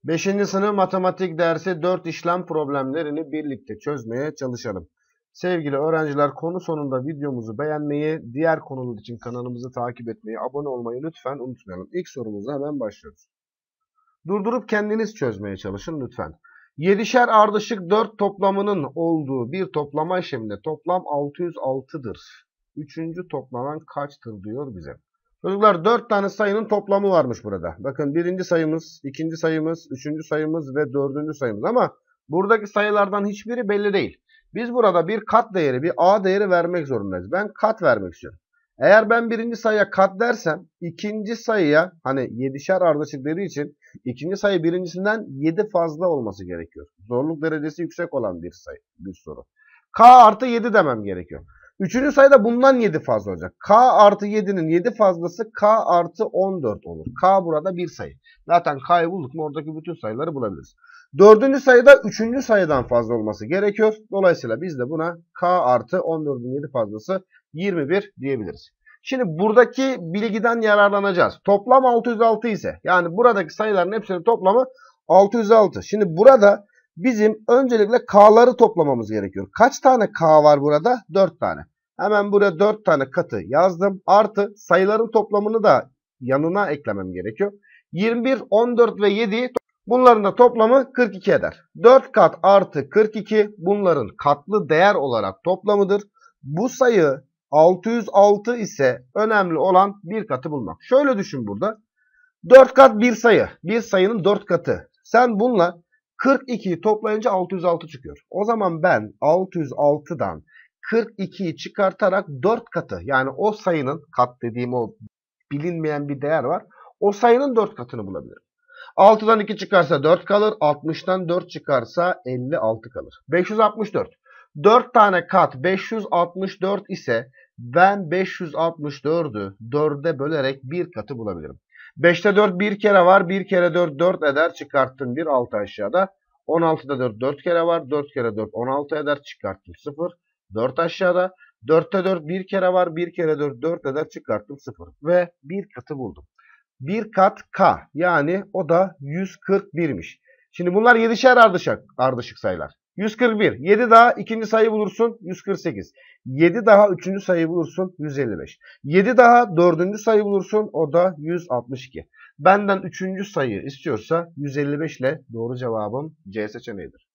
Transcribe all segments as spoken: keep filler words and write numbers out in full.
beşinci sınıf matematik dersi dört işlem problemlerini birlikte çözmeye çalışalım. Sevgili öğrenciler, konu sonunda videomuzu beğenmeyi, diğer konular için kanalımızı takip etmeyi, abone olmayı lütfen unutmayalım. İlk sorumuza hemen başlıyoruz. Durdurup kendiniz çözmeye çalışın lütfen. yedişer ardışık dört toplamının olduğu bir toplama işleminde toplam altı yüz altıdır. Üçüncü toplanan kaçtır diyor bize. Çocuklar, dört tane sayının toplamı varmış burada. Bakın, birinci sayımız, ikinci sayımız, üçüncü sayımız ve dördüncü sayımız. Ama buradaki sayılardan hiçbiri belli değil. Biz burada bir kat değeri, bir A değeri vermek zorundayız. Ben kat vermek istiyorum. Eğer ben birinci sayıya kat dersem, ikinci sayıya, hani yedişer ardışık dediği için ikinci sayı birincisinden yedi fazla olması gerekiyor. Zorluk derecesi yüksek olan bir sayı, bir soru. K artı yedi demem gerekiyor. Üçüncü sayıda bundan yedi fazla olacak. K artı yedinin yedi fazlası K artı on dört olur. K burada bir sayı. Zaten K'yı bulduk mu oradaki bütün sayıları bulabiliriz. Dördüncü sayıda üçüncü sayıdan fazla olması gerekiyor. Dolayısıyla biz de buna K artı on dördün yedi fazlası yirmi bir diyebiliriz. Şimdi buradaki bilgiden yararlanacağız. Toplam altı yüz altı ise, yani buradaki sayıların hepsinin toplamı altı yüz altı. Şimdi burada bizim öncelikle K'ları toplamamız gerekiyor. Kaç tane K var burada? dört tane. Hemen buraya dört tane katı yazdım. Artı sayıların toplamını da yanına eklemem gerekiyor. yirmi bir, on dört ve yedi, bunların da toplamı kırk iki eder. dört kat artı kırk iki bunların katlı değer olarak toplamıdır. Bu sayı altı yüz altı ise önemli olan bir katı bulmak. Şöyle düşün burada. dört kat bir sayı. Bir sayının dört katı. Sen bununla kırk ikiyi toplayınca altı yüz altı çıkıyor. O zaman ben altı yüz altıdan kırk ikiyi çıkartarak dört katı, yani o sayının, kat dediğim o bilinmeyen bir değer var, o sayının dört katını bulabilirim. altıdan iki çıkarsa dört kalır. altmıştan dört çıkarsa elli altı kalır. beş yüz altmış dört. dört tane kat beş yüz altmış dört ise ben beş yüz altmış dördü dörde bölerek bir katı bulabilirim. beşte dört bir kere var. bir kere dört dört eder. Çıkarttım bir, altı aşağıda. on altıda dört dört kere var. dört kere dört on altı eder. Çıkarttım sıfır. dört aşağıda. dörtte dört bir kere var. bir kere dört dört eder. Çıkarttım sıfır. Ve bir katı buldum. Bir kat K, yani o da yüz kırk birmiş. Şimdi bunlar yedişer ardışık, ardışık sayılar. yüz kırk bir. yedi daha ikinci sayı bulursun yüz kırk sekiz. yedi daha üçüncü sayı bulursun yüz elli beş. yedi daha dördüncü sayı bulursun, o da yüz altmış iki. Benden üçüncü sayı istiyorsa yüz elli beş ile doğru cevabım C seçeneğidir.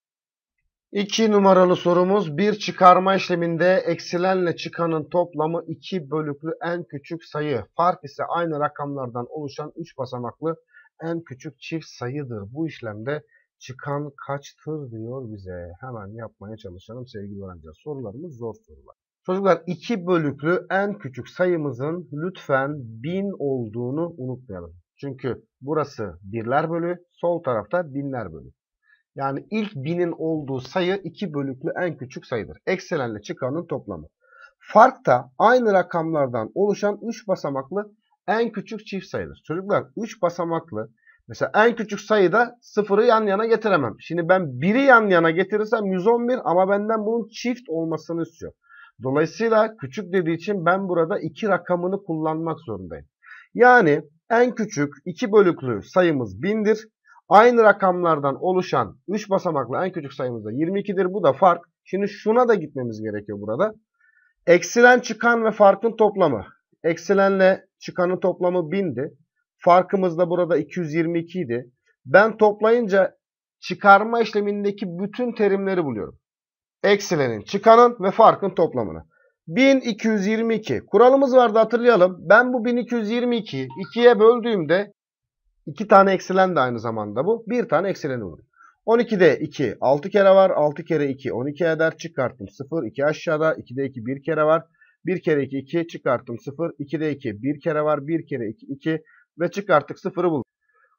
iki numaralı sorumuz, bir çıkarma işleminde eksilenle çıkanın toplamı iki bölüklü en küçük sayı. Fark ise aynı rakamlardan oluşan üç basamaklı en küçük çift sayıdır. Bu işlemde çıkan kaçtır diyor bize. Hemen yapmaya çalışalım sevgili öğrenciler. Sorularımız zor sorular. Çocuklar, iki bölüklü en küçük sayımızın lütfen bin olduğunu unutmayalım. Çünkü burası birler bölü, sol tarafta binler bölü. Yani ilk binin olduğu sayı iki bölüklü en küçük sayıdır. Eksilenle çıkanın toplamı. Fark da aynı rakamlardan oluşan üç basamaklı en küçük çift sayıdır. Çocuklar, üç basamaklı, mesela en küçük sayıda sıfırı yan yana getiremem. Şimdi ben biri yan yana getirirsem yüz on bir, ama benden bunun çift olmasını istiyor. Dolayısıyla küçük dediği için ben burada iki rakamını kullanmak zorundayım. Yani en küçük iki bölüklü sayımız bindir. Aynı rakamlardan oluşan üç basamaklı en küçük sayımız da yirmi ikidir. Bu da fark. Şimdi şuna da gitmemiz gerekiyor burada. Eksilen, çıkan ve farkın toplamı. Eksilenle çıkanın toplamı bindi. Farkımız da burada iki yüz yirmi iki idi. Ben toplayınca çıkarma işlemindeki bütün terimleri buluyorum. Eksilenin, çıkanın ve farkın toplamını. bin iki yüz yirmi iki. Kuralımız vardı, hatırlayalım. Ben bu bin iki yüz yirmi ikiyi ikiye böldüğümde iki tane eksilen de aynı zamanda bu. Bir tane eksileni olur. on ikide iki altı kere var. altı kere iki on iki eder. Çıkarttım sıfır. iki aşağıda. ikide iki bir kere var. bir kere iki iki çıkarttım sıfır. ikide iki bir kere var. bir kere iki iki ve çıkarttık sıfırı bulduk.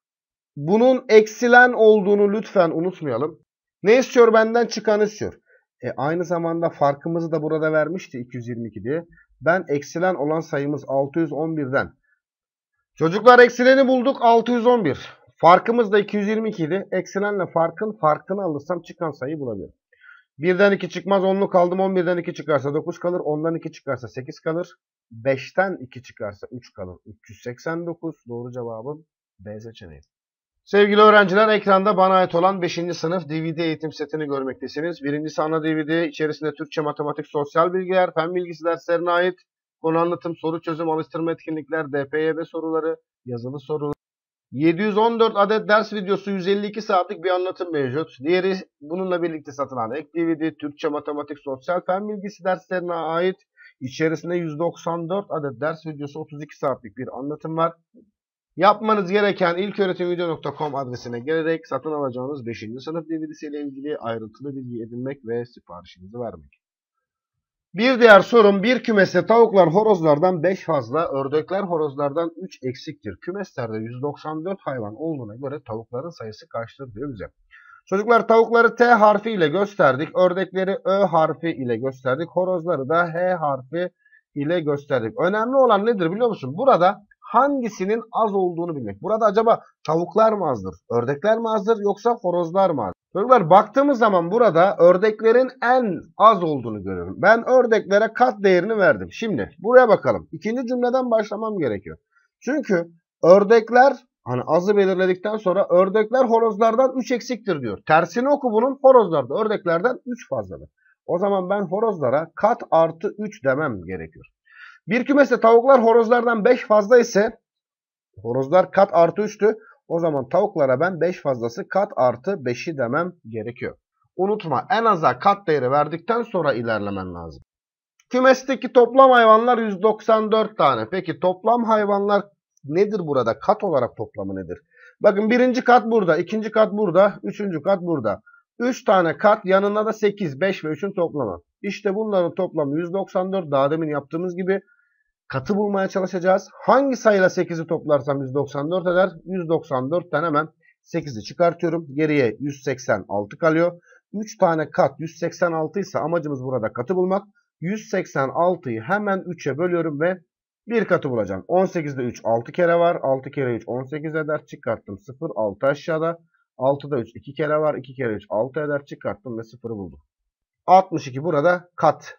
Bunun eksilen olduğunu lütfen unutmayalım. Ne istiyor benden? Çıkan istiyor. E aynı zamanda farkımızı da burada vermişti iki yüz yirmi iki diye. Ben eksilen olan sayımız altı yüz on birden. Çocuklar, eksileni bulduk altı yüz on bir. Farkımız da iki yüz yirmi iki idi. Eksilenle farkın farkını alırsam çıkan sayıyı bulabilirim. birden iki çıkmaz, onluk aldım. on birden iki çıkarsa dokuz kalır. ondan iki çıkarsa sekiz kalır. beşten iki çıkarsa üç kalır. üç yüz seksen dokuz. Doğru cevabım B seçeneği. Sevgili öğrenciler, ekranda bana ait olan beşinci sınıf D V D eğitim setini görmektesiniz. Birincisi ana D V D, içerisinde Türkçe, matematik, sosyal bilgiler, fen bilgisi derslerine ait konu anlatım, soru çözüm, alıştırma etkinlikler, D P Y B soruları, yazılı sorular. yedi yüz on dört adet ders videosu, yüz elli iki saatlik bir anlatım mevcut. Diğeri bununla birlikte satılan ek D V D, Türkçe, matematik, sosyal, fen bilgisi derslerine ait. İçerisinde yüz doksan dört adet ders videosu, otuz iki saatlik bir anlatım var. Yapmanız gereken ilköğretimvideo nokta com adresine gelerek satın alacağınız beşinci sınıf D V D'si ile ilgili ayrıntılı bilgi edinmek ve siparişinizi vermek. Bir diğer sorum, bir kümeste tavuklar horozlardan beş fazla, ördekler horozlardan üç eksiktir. Kümeslerde yüz doksan dört hayvan olduğuna göre tavukların sayısı kaçtır diyor bize. Çocuklar, tavukları T harfi ile gösterdik, ördekleri Ö harfi ile gösterdik, horozları da H harfi ile gösterdik. Önemli olan nedir biliyor musun? Burada hangisinin az olduğunu bilmek. Burada acaba tavuklar mı azdır, ördekler mi azdır yoksa horozlar mı azdır? Çocuklar, baktığımız zaman burada ördeklerin en az olduğunu görüyorum. Ben ördeklere kat değerini verdim. Şimdi buraya bakalım. İkinci cümleden başlamam gerekiyor. Çünkü ördekler, hani azı belirledikten sonra ördekler horozlardan üç eksiktir diyor. Tersini oku bunun, horozlar da ördeklerden üç fazladır. O zaman ben horozlara kat artı üç demem gerekiyor. Bir kümeste tavuklar horozlardan beş fazla ise horozlar kat artı üçtü. O zaman tavuklara ben beş fazlası kat artı beşi demem gerekiyor. Unutma, en aza kat değeri verdikten sonra ilerlemen lazım. Kümesteki toplam hayvanlar yüz doksan dört tane. Peki toplam hayvanlar nedir burada? Kat olarak toplamı nedir? Bakın, birinci kat burada, ikinci kat burada, üçüncü kat burada. üç tane kat, yanına da sekiz, beş ve üçün toplamı. İşte bunların toplamı yüz doksan dört. Daha demin yaptığımız gibi katı bulmaya çalışacağız. Hangi sayıyla sekizi toplarsam yüz doksan dört eder? yüz doksan dörtten hemen sekizi çıkartıyorum. Geriye yüz seksen altı kalıyor. üç tane kat yüz seksen altı ise amacımız burada katı bulmak. yüz seksen altıyı hemen üçe bölüyorum ve bir katı bulacağım. on sekizde üç altı kere var. altı kere üç on sekiz eder. Çıkarttım sıfır, altı aşağıda. altıda üç iki kere var. iki kere üç altı eder. Çıkarttım ve sıfırı buldum. altmış iki burada kat.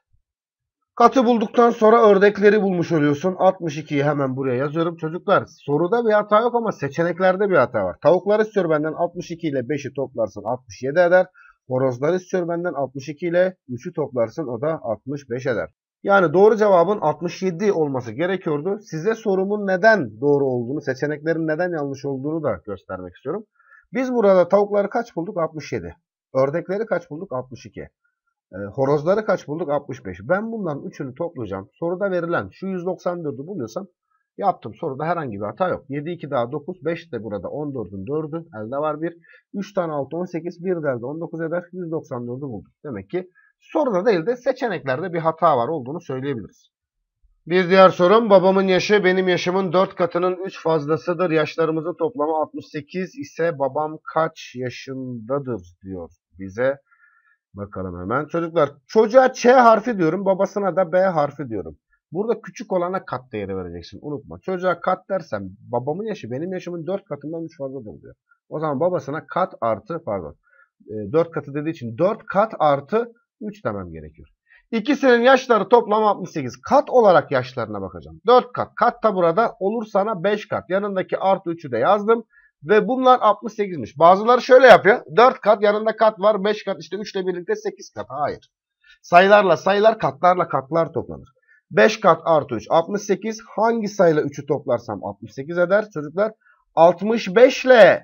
Katı bulduktan sonra ördekleri bulmuş oluyorsun. altmış ikiyi hemen buraya yazıyorum. Çocuklar, soruda bir hata yok ama seçeneklerde bir hata var. Tavuklar istiyor benden, altmış iki ile beşi toplarsın altmış yedi eder. Horozlar istiyor benden, altmış iki ile üçü toplarsın, o da altmış beş eder. Yani doğru cevabın altmış yedi olması gerekiyordu. Size sorumun neden doğru olduğunu, seçeneklerin neden yanlış olduğunu da göstermek istiyorum. Biz burada tavukları kaç bulduk? altmış yedi. Ördekleri kaç bulduk? altmış iki. E, horozları kaç bulduk? altmış beş. Ben bunların üçünü toplayacağım. Soruda verilen şu yüz doksan dördü buluyorsam yaptım. Soruda herhangi bir hata yok. yedi, iki daha dokuz, beş de burada on dördün dördü. Elde var bir. üç tane altı, on sekiz, bir de elde on dokuz eder. yüz doksan dördü bulduk. Demek ki soruda değil de seçeneklerde bir hata var olduğunu söyleyebiliriz. Bir diğer sorum, babamın yaşı benim yaşımın dört katının üç fazlasıdır. Yaşlarımızın toplamı altmış sekiz ise babam kaç yaşındadır diyor bize. Bakalım hemen. Çocuklar, çocuğa Ç harfi diyorum. Babasına da B harfi diyorum. Burada küçük olana kat değeri vereceksin. Unutma. Çocuğa kat dersem babamın yaşı benim yaşımın dört katından üç fazladır diyor. O zaman babasına kat artı pardon. dört katı dediği için dört kat artı üç demem gerekiyor. İkisinin yaşları toplam altmış sekiz. Kat olarak yaşlarına bakacağım. dört kat. Kat da burada olur sana beş kat. Yanındaki artı üçü de yazdım. Ve bunlar altmış sekizmiş. Bazıları şöyle yapıyor. dört kat, yanında kat var. beş kat, işte üç ile birlikte sekiz kat. Hayır. Sayılarla sayılar, katlarla katlar toplanır. beş kat artı üç altmış sekiz. Hangi sayıyla üçü toplarsam altmış sekiz eder çocuklar? altmış beş ile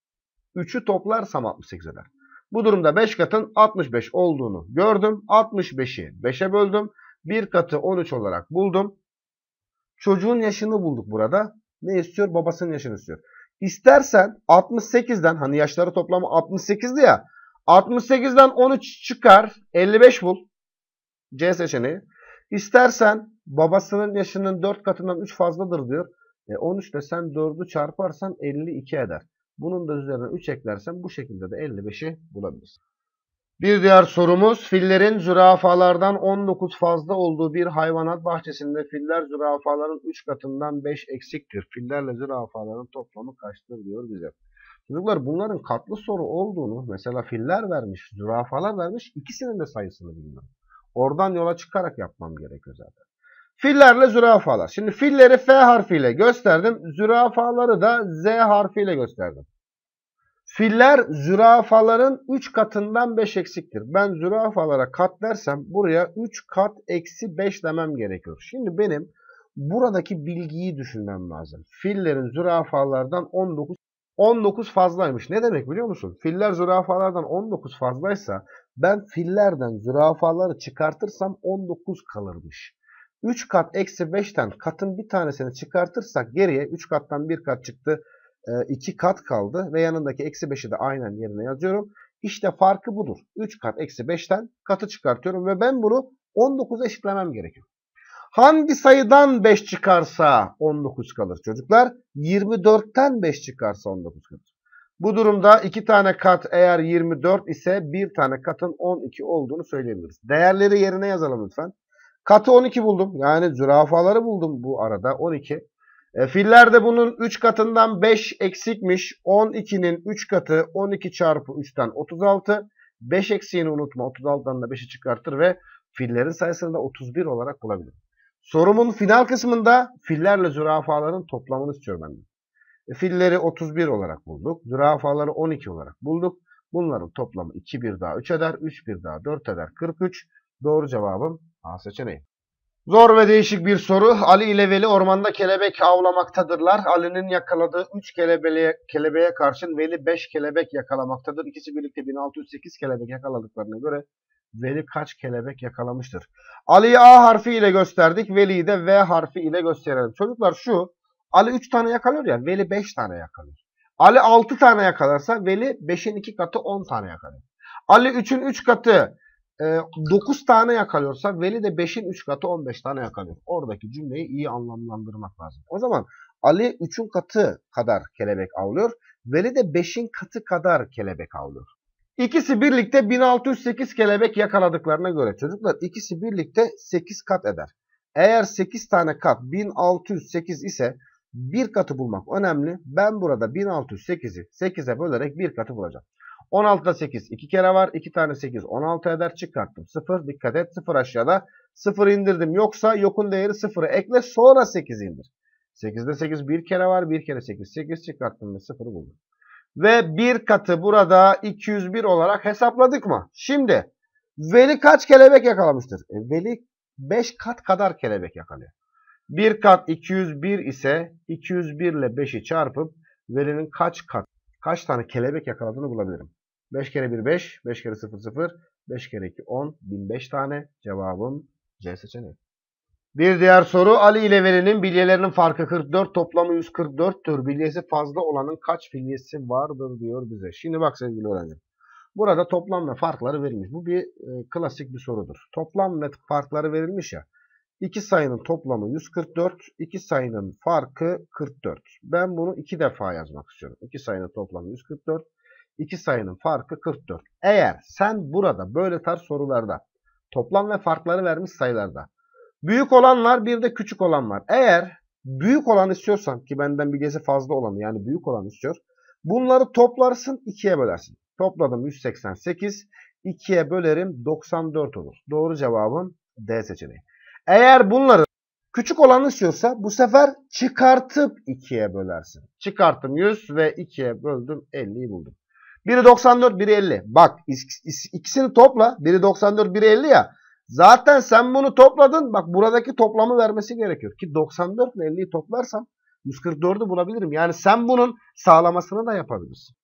üçü toplarsam altmış sekiz eder. Bu durumda beş katın altmış beş olduğunu gördüm. altmış beşi beşe böldüm. bir katı on üç olarak buldum. Çocuğun yaşını bulduk burada. Ne istiyor? Babasının yaşını istiyor. İstersen altmış sekizden, hani yaşları toplamı altmış sekizdi ya, altmış sekizden on üç çıkar, elli beş bul. C seçeneği. İstersen babasının yaşının dört katından üç fazladır diyor. E on üç ile sen dördü çarparsan elli iki eder. Bunun da üzerine üç eklersen bu şekilde de elli beşi bulabilirsin. Bir diğer sorumuz, fillerin zürafalardan on dokuz fazla olduğu bir hayvanat bahçesinde filler zürafaların üç katından beş eksiktir. Fillerle zürafaların toplamı kaçtır diyor bize. Çocuklar, bunların katlı soru olduğunu, mesela filler vermiş, zürafalar vermiş, ikisinin de sayısını bilmiyorum. Oradan yola çıkarak yapmam gerekiyor zaten. Fillerle zürafalar. Şimdi filleri F harfiyle gösterdim, zürafaları da Z harfiyle gösterdim. Filler zürafaların üç katından beş eksiktir. Ben zürafalara kat dersem buraya üç kat eksi beş demem gerekiyor. Şimdi benim buradaki bilgiyi düşünmem lazım. Fillerin zürafalardan on dokuz on dokuz fazlaymış. Ne demek biliyor musun? Filler zürafalardan on dokuz fazlaysa ben fillerden zürafaları çıkartırsam on dokuz kalırmış. üç kat eksi beşten katın bir tanesini çıkartırsak geriye üç kattan bir kat çıktı. iki kat kaldı ve yanındaki eksi beşi de aynen yerine yazıyorum. İşte farkı budur. üç kat eksi beşten katı çıkartıyorum ve ben bunu on dokuza eşitlemem gerekiyor. Hangi sayıdan beş çıkarsa on dokuz kalır çocuklar? yirmi dörtten beş çıkarsa on dokuz kalır. Bu durumda iki tane kat eğer yirmi dört ise bir tane katın on iki olduğunu söyleyebiliriz. Değerleri yerine yazalım lütfen. Katı on iki buldum. Yani zürafaları buldum bu arada on iki. E, filler de bunun üç katından beş eksikmiş. on ikinin üç katı on iki çarpı üçten otuz altı. beş eksiğini unutma. otuz altıdan da beşi çıkartır ve fillerin sayısını da otuz bir olarak bulabilirim. Sorumun final kısmında fillerle zürafaların toplamını istiyorum ben de. E, filleri otuz bir olarak bulduk. Zürafaları on iki olarak bulduk. Bunların toplamı iki bir daha üç eder. üç bir daha dört eder. kırk üç. Doğru cevabım A seçeneği. Zor ve değişik bir soru. Ali ile Veli ormanda kelebek avlamaktadırlar. Ali'nin yakaladığı üç kelebeğe, kelebeğe karşın Veli beş kelebek yakalamaktadır. İkisi birlikte bin altı yüz sekiz kelebek yakaladıklarına göre Veli kaç kelebek yakalamıştır? Ali'yi A harfi ile gösterdik. Veli'yi de V harfi ile gösterelim. Çocuklar şu, Ali üç tane yakalıyor ya, Veli beş tane yakalıyor. Ali altı tane yakalarsa Veli beşin iki katı on tane yakalıyor. Ali üçün üç katı dokuz tane yakalıyorsa Veli de beşin üç katı on beş tane yakalıyor. Oradaki cümleyi iyi anlamlandırmak lazım. O zaman Ali üçün katı kadar kelebek avlıyor. Veli de beşin katı kadar kelebek avlıyor. İkisi birlikte bin altı yüz sekiz kelebek yakaladıklarına göre çocuklar ikisi birlikte sekiz kat eder. Eğer sekiz tane kat bin altı yüz sekiz ise bir katı bulmak önemli. Ben burada bin altı yüz sekizi sekize bölerek bir katı bulacağım. on altıda sekiz iki kere var. iki tane sekiz on altı eder. Çıkarttım. sıfır. Dikkat et. sıfır aşağıda. sıfır indirdim. Yoksa yokun değeri sıfırı ekle. Sonra sekiz indir. sekizde sekiz bir kere var. bir kere sekiz. sekiz çıkarttım ve sıfırı buldum. Ve bir katı burada iki yüz bir olarak hesapladık mı? Şimdi Veli kaç kelebek yakalamıştır? E, Veli beş kat kadar kelebek yakalıyor. bir kat iki yüz bir ise iki yüz bir ile beşi çarpıp Veli'nin kaç kat kaç tane kelebek yakaladığını bulabilirim. beş kere bir beş, beş kere sıfır sıfır, beş kere iki on, bin beş tane. Cevabım C seçeneği. Bir diğer soru, Ali ile Veli'nin bilyelerinin farkı kırk dört, toplamı yüz kırk dörttür. Bilyesi fazla olanın kaç bilyesi vardır diyor bize. Şimdi bak sevgili öğrencim. Burada toplam ve farkları verilmiş. Bu bir e, klasik bir sorudur. Toplam ve farkları verilmiş ya. İki sayının toplamı yüz kırk dört, iki sayının farkı kırk dört. Ben bunu iki defa yazmak istiyorum. İki sayının toplamı yüz kırk dört, iki sayının farkı kırk dört. Eğer sen burada böyle tarz sorularda toplam ve farkları vermiş sayılarda büyük olan var, bir de küçük olan var. Eğer büyük olan istiyorsan, ki benden bilyesi fazla olanı yani büyük olan istiyor, bunları toplarsın, ikiye bölersin. Topladım yüz seksen sekiz, ikiye bölerim doksan dört olur. Doğru cevabım D seçeneği. Eğer bunları küçük olanı istiyorsa bu sefer çıkartıp ikiye bölersin. Çıkarttım yüz ve ikiye böldüm elliyi buldum. Biri doksan dört, biri elli. Bak ikisini topla. Biri doksan dört, biri elli ya. Zaten sen bunu topladın. Bak buradaki toplamı vermesi gerekiyor. Ki doksan dört ile elliyi toplarsam yüz kırk dördü bulabilirim. Yani sen bunun sağlamasını da yapabilirsin.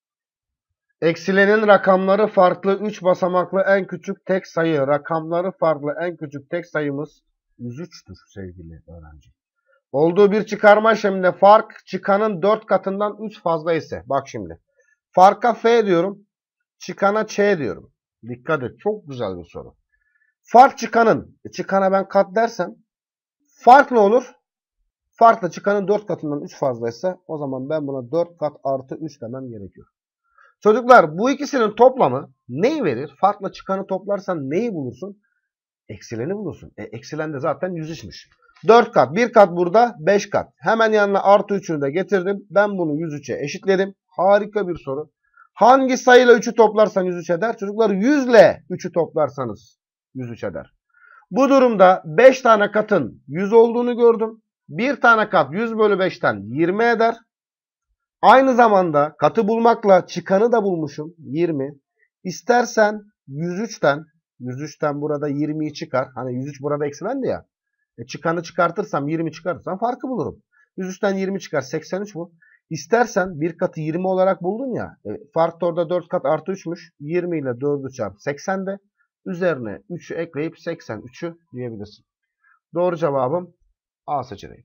Eksilenin rakamları farklı üç basamaklı en küçük tek sayı. Rakamları farklı en küçük tek sayımız yüz üç'tür sevgili öğrenci. Olduğu bir çıkarma işleminde fark çıkanın dört katından üç fazla ise. Bak şimdi. Farka F diyorum. Çıkana Ç diyorum. Dikkat et. Çok güzel bir soru. Fark çıkanın. Çıkana ben kat dersem. Fark ne olur? Farkla çıkanın dört katından üç fazlaysa o zaman ben buna dört kat artı üç demem gerekiyor. Çocuklar bu ikisinin toplamı neyi verir? Farkla çıkanı toplarsan neyi bulursun? Eksileni bulursun. E, eksilen de zaten yüz üç'müş. dört kat. bir kat burada. beş kat. Hemen yanına artı üç'ünü de getirdim. Ben bunu yüz üç'e eşitledim. Harika bir soru. Hangi sayıyla üç'ü toplarsan yüz üç eder? Çocuklar yüz ile üç'ü toplarsanız yüz üç eder. Bu durumda beş tane katın yüz olduğunu gördüm. bir tane kat yüz bölü beş'ten yirmi eder. Aynı zamanda katı bulmakla çıkanı da bulmuşum. yirmi. İstersen yüz üçten yüz üçten burada yirmiyi çıkar. Hani yüz üç burada eksilendi ya. E çıkanı çıkartırsam yirmi çıkartırsam farkı bulurum. yüz üçten yirmi çıkar seksen üç bu. İstersen bir katı yirmi olarak buldun ya. E, fark da orada dört kat artı üçmüş. yirmi ile dördü çarp seksen de. Üzerine üçü ekleyip seksen üçü diyebilirsin. Doğru cevabım A seçeneği.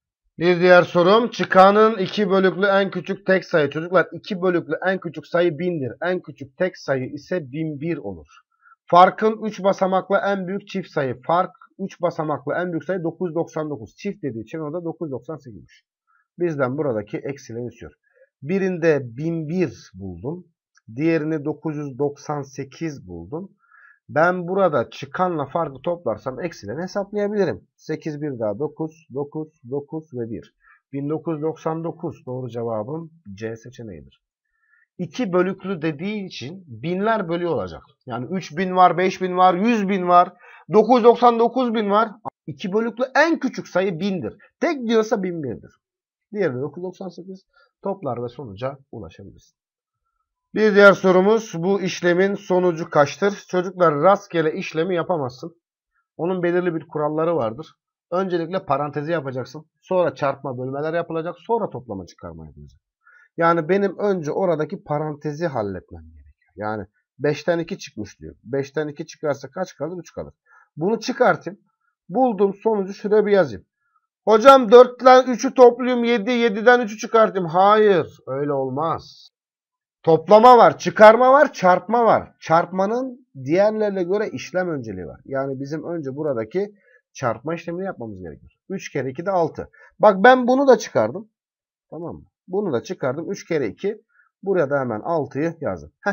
Bir diğer sorum. Çıkanın iki bölüklü en küçük tek sayı. Çocuklar iki bölüklü en küçük sayı bindir. En küçük tek sayı ise bin bir olur. Farkın üç basamaklı en büyük çift sayı. Fark üç basamaklı en büyük sayı dokuz yüz doksan dokuz. Çift dediği için o da dokuz yüz doksan sekizmiş. Bizden buradaki eksileri istiyor. Birinde bin bir buldum. Diğerini dokuz yüz doksan sekiz buldum. Ben burada çıkanla farkı toplarsam eksilerini hesaplayabilirim. sekiz bir daha dokuz, dokuz, dokuz ve bir. bin dokuz yüz doksan dokuz doğru cevabım C seçeneğidir. iki bölüklü dediği için binler bölü olacak. Yani üç bin var, beş bin var, yüz bin var, dokuz yüz doksan dokuz bin var. iki bölüklü en küçük sayı bindir. Tek diyorsa bin birdir. Diğeri de dokuz yüz doksan sekiz. Toplar ve sonuca ulaşabilirsin. Bir diğer sorumuz, bu işlemin sonucu kaçtır? Çocuklar, rastgele işlemi yapamazsın. Onun belirli bir kuralları vardır. Öncelikle parantezi yapacaksın. Sonra çarpma bölmeler yapılacak. Sonra toplama çıkarma yapılacak. Yani benim önce oradaki parantezi halletmem gerekiyor. Yani beşten iki çıkmış diyor. beşten iki çıkarsa kaç kalır? üç kalır. Bunu çıkartayım. Bulduğum sonucu şuraya bir yazayım. Hocam dörtten üçü toplayayım, yedi, yediden üçü çıkartayım. Hayır, öyle olmaz. Toplama var, çıkarma var, çarpma var. Çarpmanın diğerlerine göre işlem önceliği var. Yani bizim önce buradaki çarpma işlemini yapmamız gerekiyor. üç kere iki de altı. Bak ben bunu da çıkardım. Tamam mı? Bunu da çıkardım. üç kere iki. Buraya da hemen altıyı yazdım. Heh.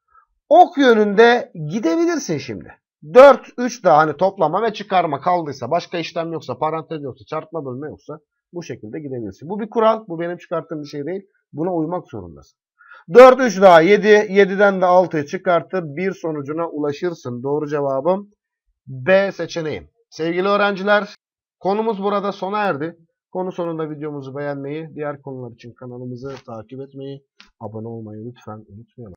Ok yönünde gidebilirsin şimdi. dört, üç daha hani toplama ve çıkarma kaldıysa, başka işlem yoksa, parantez yoksa, çarpma bölme yoksa bu şekilde gidebilirsin. Bu bir kural. Bu benim çıkarttığım bir şey değil. Buna uymak zorundasın. dört, üç daha yedi. yediden de altıyı çıkartır. bir sonucuna ulaşırsın. Doğru cevabım B seçeneği. Sevgili öğrenciler, konumuz burada sona erdi. Konu sonunda videomuzu beğenmeyi, diğer konular için kanalımızı takip etmeyi, abone olmayı lütfen unutmayalım.